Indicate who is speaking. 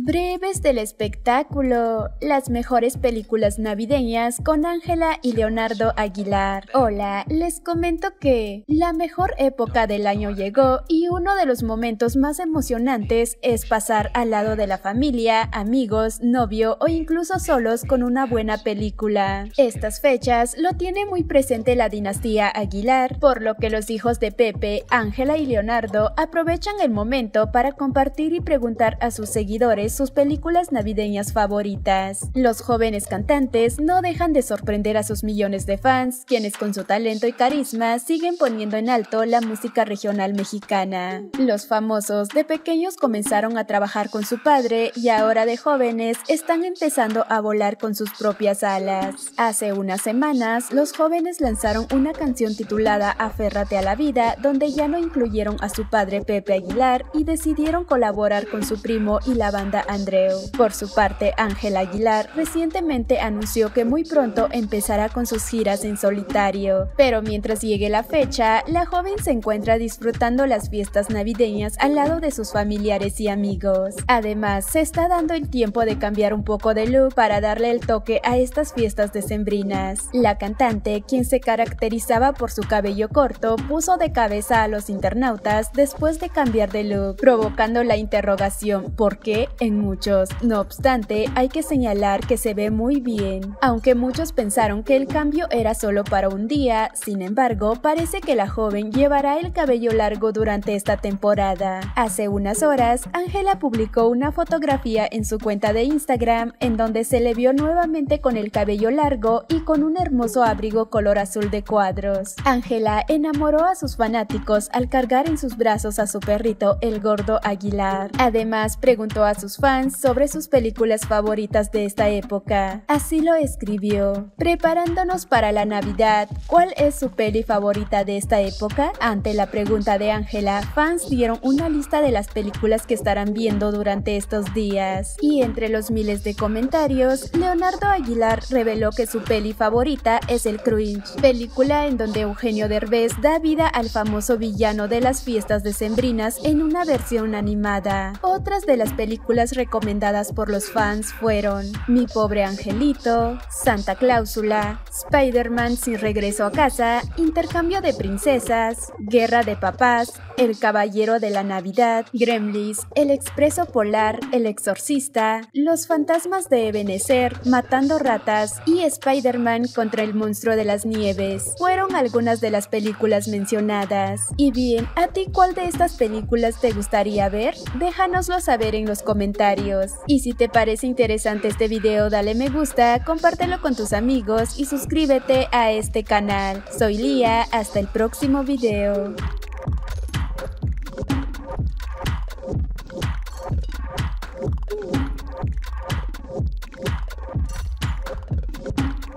Speaker 1: Breves del espectáculo, las mejores películas navideñas con Ángela y Leonardo Aguilar. Hola, les comento que la mejor época del año llegó y uno de los momentos más emocionantes es pasar al lado de la familia, amigos, novio o incluso solos con una buena película. Estas fechas lo tiene muy presente la dinastía Aguilar, por lo que los hijos de Pepe, Ángela y Leonardo aprovechan el momento para compartir y preguntar a sus seguidores sus películas navideñas favoritas. Los jóvenes cantantes no dejan de sorprender a sus millones de fans, quienes con su talento y carisma siguen poniendo en alto la música regional mexicana. Los famosos de pequeños comenzaron a trabajar con su padre y ahora de jóvenes están empezando a volar con sus propias alas. Hace unas semanas, los jóvenes lanzaron una canción titulada Aférrate a la vida, donde ya no incluyeron a su padre Pepe Aguilar y decidieron colaborar con su primo y la banda Andreu. Por su parte, Ángela Aguilar recientemente anunció que muy pronto empezará con sus giras en solitario, pero mientras llegue la fecha, la joven se encuentra disfrutando las fiestas navideñas al lado de sus familiares y amigos. Además, se está dando el tiempo de cambiar un poco de look para darle el toque a estas fiestas decembrinas. La cantante, quien se caracterizaba por su cabello corto, puso de cabeza a los internautas después de cambiar de look, provocando la interrogación ¿por qué? En muchos. No obstante, hay que señalar que se ve muy bien. Aunque muchos pensaron que el cambio era solo para un día, sin embargo, parece que la joven llevará el cabello largo durante esta temporada. Hace unas horas, Ángela publicó una fotografía en su cuenta de Instagram en donde se le vio nuevamente con el cabello largo y con un hermoso abrigo color azul de cuadros. Ángela enamoró a sus fanáticos al cargar en sus brazos a su perrito, el Gordo Aguilar. Además, preguntó a sus fans sobre sus películas favoritas de esta época. Así lo escribió: preparándonos para la Navidad, ¿cuál es su peli favorita de esta época? Ante la pregunta de Ángela, fans dieron una lista de las películas que estarán viendo durante estos días. Y entre los miles de comentarios, Leonardo Aguilar reveló que su peli favorita es El Grinch, película en donde Eugenio Derbez da vida al famoso villano de las fiestas decembrinas en una versión animada. Otras de las películas recomendadas por los fans fueron Mi Pobre Angelito, Santa Cláusula, Spider-Man Sin Regreso a Casa, Intercambio de Princesas, Guerra de Papás, El Caballero de la Navidad, Gremlins, El Expreso Polar, El Exorcista, Los Fantasmas de Ebenezer, Matando Ratas y Spider-Man contra el Monstruo de las Nieves. Fueron algunas de las películas mencionadas. Y bien, ¿a ti cuál de estas películas te gustaría ver? Déjanoslo saber en los comentarios. Y si te parece interesante este video, dale me gusta, compártelo con tus amigos y suscríbete a este canal. Soy Lía, hasta el próximo video.